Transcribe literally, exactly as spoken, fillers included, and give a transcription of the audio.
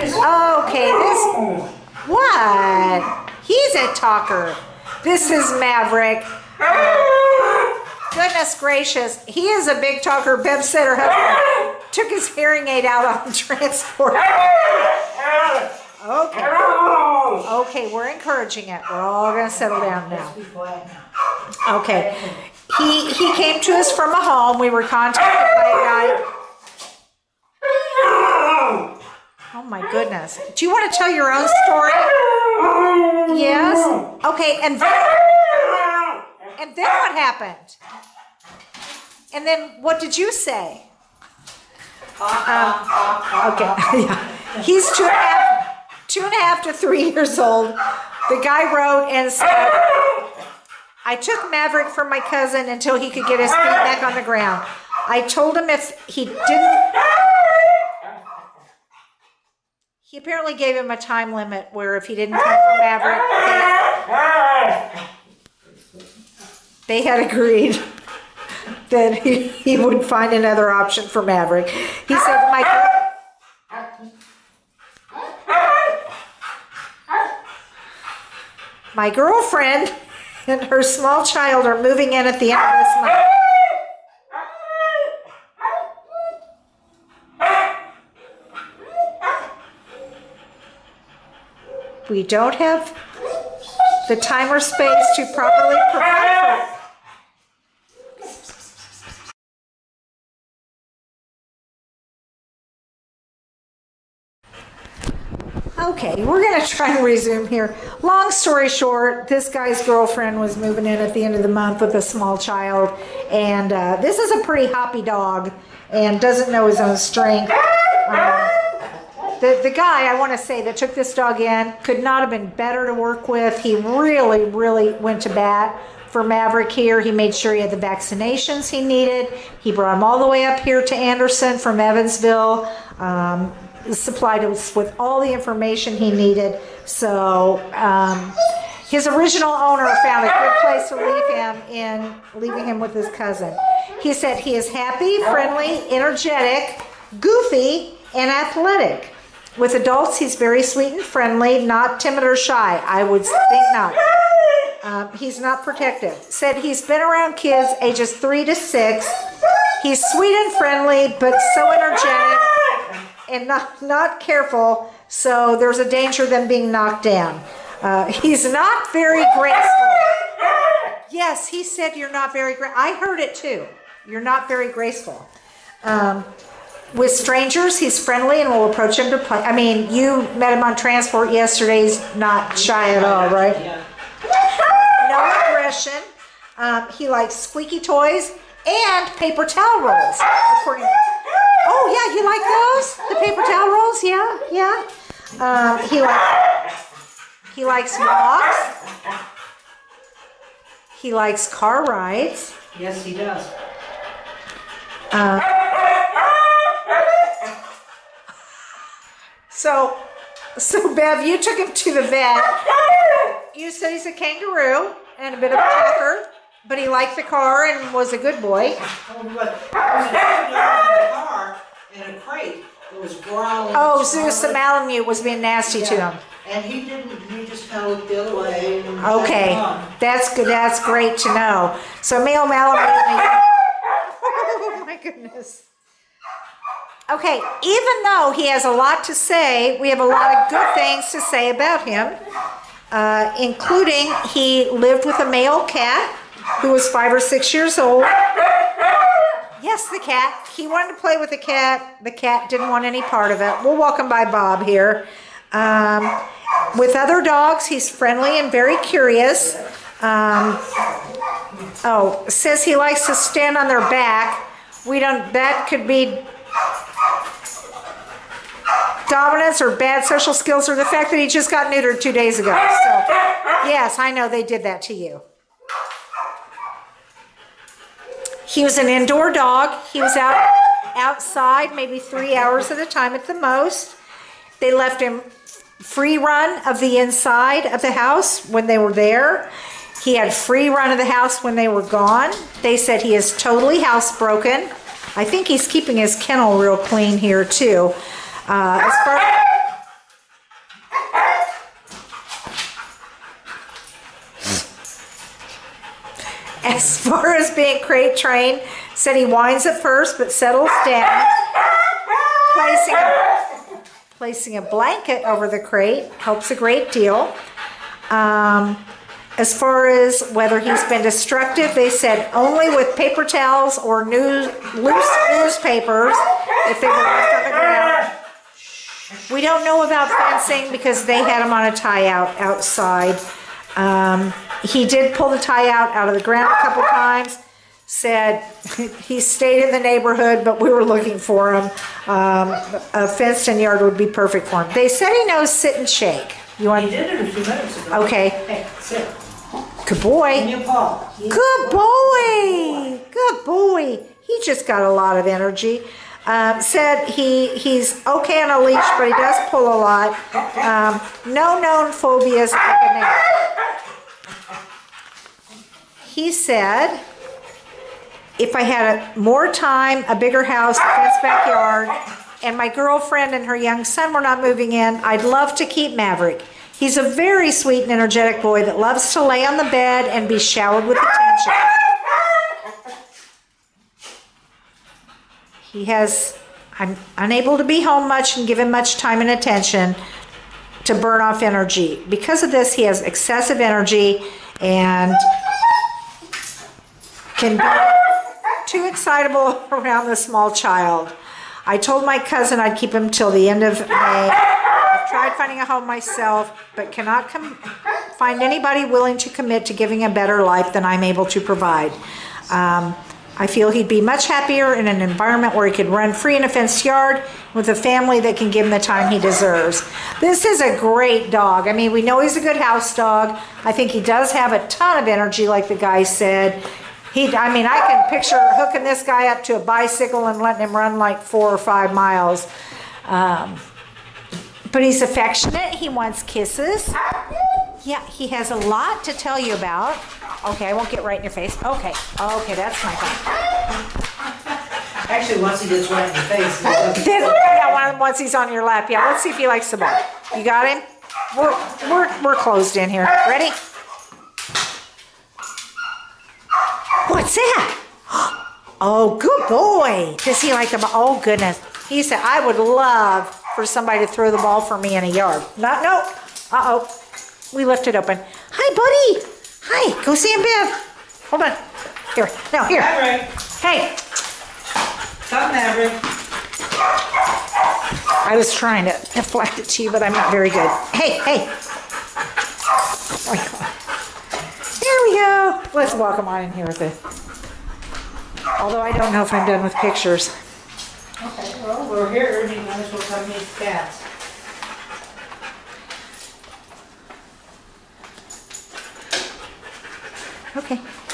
Okay, this, what? He's a talker. This is Maverick. Goodness gracious, he is a big talker. Bev said her husband took his hearing aid out on transport. Okay. Okay, we're encouraging it. We're all going to settle down now. Okay. He he came to us from a home. We were contacted by a guy. Oh my goodness. Do you want to tell your own story? Yes? Okay, and then, and then what happened? And then what did you say? Um, okay. Yeah. He's two and a half, two and a half to three years old. The guy wrote and said, I took Maverick from my cousin until he could get his feet back on the ground. I told him if he didn't, he apparently gave him a time limit where if he didn't come from Maverick, they, they had agreed that he, he would find another option for Maverick. He said, my, my girlfriend and her small child are moving in at the end of this month. We don't have the time or space to properly provide for it. Okay, we're going to try and resume here. Long story short, this guy's girlfriend was moving in at the end of the month with a small child, and uh, this is a pretty hoppy dog and doesn't know his own strength. Um, the, the guy, I want to say, that took this dog in could not have been better to work with. He really, really went to bat for Maverick here. He made sure he had the vaccinations he needed. He brought him all the way up here to Anderson from Evansville. Um, supplied us with all the information he needed. So um, his original owner found a good place to leave him in, leaving him with his cousin. He said he is happy, friendly, energetic, goofy, and athletic. With adults, he's very sweet and friendly, not timid or shy. I would think not. Um, he's not protective. Said he's been around kids ages three to six. He's sweet and friendly, but so energetic and not, not careful, so there's a danger of them being knocked down. Uh, he's not very graceful. Yes, he said you're not very graceful. I heard it too. You're not very graceful. Um, with strangers, he's friendly and will approach him to play. I mean, you met him on transport yesterday. He's not shy at all, right? No aggression. Um, he likes squeaky toys and paper towel rolls. According. Oh yeah, you like those? The paper towel rolls? Yeah, yeah. Um, he likes he likes walks. He likes car rides. Yes, he does. Uh, so, so Bev, you took him to the vet. You said he's a kangaroo and a bit of a talker, but he liked the car and was a good boy. Oh, but there was a car in a crate. It was growling. Oh, so some Malamute was being nasty yeah. to him. And he didn't. He just kind of looked the other way. And okay, that's good. That's great to know. So male Malamute. Oh my goodness. Okay, even though he has a lot to say, we have a lot of good things to say about him, uh, including he lived with a male cat who was five or six years old. Yes, the cat. He wanted to play with the cat. The cat didn't want any part of it. We'll welcome by Bob here. Um, with other dogs, he's friendly and very curious. Um, oh, says he likes to stand on their back. We don't, that could be dominance or bad social skills or the fact that he just got neutered two days ago. So, yes, I know they did that to you. He was an indoor dog. He was out outside maybe three hours at a time at the most. They left him free run of the inside of the house when they were there. He had free run of the house when they were gone. They said he is totally housebroken. I think he's keeping his kennel real clean here too. Uh, as far as far as being crate trained, said he whines at first but settles down. Placing a, placing a blanket over the crate helps a great deal. Um, as far as whether he's been destructive, they said only with paper towels or news, loose newspapers if they were left on the ground. We don't know about fencing because they had him on a tie out outside. Um, he did pull the tie out out of the ground a couple times. Said he stayed in the neighborhood, but we were looking for him. Um, a fenced-in yard would be perfect for him. They said he knows sit and shake. You want? He did it a few minutes ago. Okay. Hey, sit. Good boy. In your paw. Good boy. Good boy. He just got a lot of energy. Um, said he he's okay on a leash, but he does pull a lot. Um, no known phobias. He said, if I had a, more time, a bigger house, a fenced backyard, and my girlfriend and her young son were not moving in, I'd love to keep Maverick. He's a very sweet and energetic boy that loves to lay on the bed and be showered with attention. He has, I'm unable to be home much and give him much time and attention to burn off energy. Because of this, he has excessive energy and can be too excitable around the small child. I told my cousin I'd keep him till the end of May. I've tried finding a home myself, but cannot com- find anybody willing to commit to giving a better life than I'm able to provide. Um, I feel he'd be much happier in an environment where he could run free in a fenced yard with a family that can give him the time he deserves. This is a great dog. I mean, we know he's a good house dog. I think he does have a ton of energy, like the guy said. He, I mean, I can picture hooking this guy up to a bicycle and letting him run like four or five miles. Um, but he's affectionate. He wants kisses. Yeah, he has a lot to tell you about. Okay, I won't get right in your face. Okay, okay, that's my thing. Actually, once he gets right in your face, he doesn't. Then, yeah, once he's on your lap, yeah. Let's see if he likes the ball. You got him? We're we're we're closed in here. Ready? What's that? Oh, good boy. Does he like the ball? Oh, goodness. He said, I would love for somebody to throw the ball for me in a yard. Not, no. Uh-oh. We left it open. Hi, buddy. Hi. Go see him, Biff. Hold on. Here. No, here. Maverick. Hey. Come, Maverick. I was trying to deflect it to you, but I'm not very good. Hey, hey. Oh, my God. There we go. Let's walk him on in here with it. Although I don't know if I'm done with pictures. Okay, well, we're here. You might as well come meet the cats. Okay.